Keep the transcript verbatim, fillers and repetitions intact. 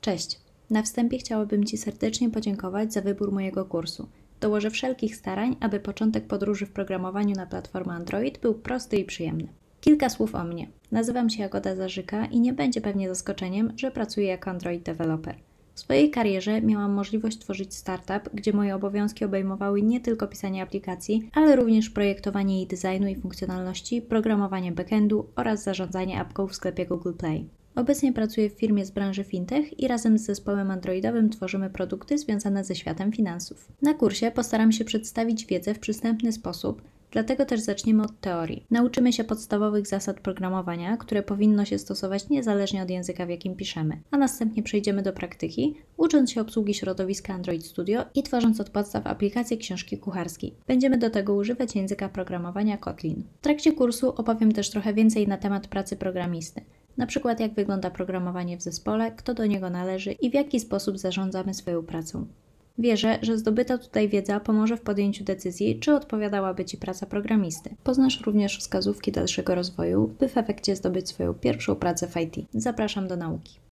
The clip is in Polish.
Cześć! Na wstępie chciałabym Ci serdecznie podziękować za wybór mojego kursu. Dołożę wszelkich starań, aby początek podróży w programowaniu na platformę Android był prosty i przyjemny. Kilka słów o mnie. Nazywam się Jagoda Zarzyka i nie będzie pewnie zaskoczeniem, że pracuję jako Android developer. W swojej karierze miałam możliwość tworzyć startup, gdzie moje obowiązki obejmowały nie tylko pisanie aplikacji, ale również projektowanie jej designu i funkcjonalności, programowanie backendu oraz zarządzanie apką w sklepie Google Play. Obecnie pracuję w firmie z branży fintech i razem z zespołem androidowym tworzymy produkty związane ze światem finansów. Na kursie postaram się przedstawić wiedzę w przystępny sposób, dlatego też zaczniemy od teorii. Nauczymy się podstawowych zasad programowania, które powinno się stosować niezależnie od języka, w jakim piszemy, a następnie przejdziemy do praktyki, ucząc się obsługi środowiska Android Studio i tworząc od podstaw aplikację książki kucharskiej. Będziemy do tego używać języka programowania Kotlin. W trakcie kursu opowiem też trochę więcej na temat pracy programisty. Na przykład jak wygląda programowanie w zespole, kto do niego należy i w jaki sposób zarządzamy swoją pracą. Wierzę, że zdobyta tutaj wiedza pomoże w podjęciu decyzji, czy odpowiadałaby Ci praca programisty. Poznasz również wskazówki dalszego rozwoju, by w efekcie zdobyć swoją pierwszą pracę w I T. Zapraszam do nauki.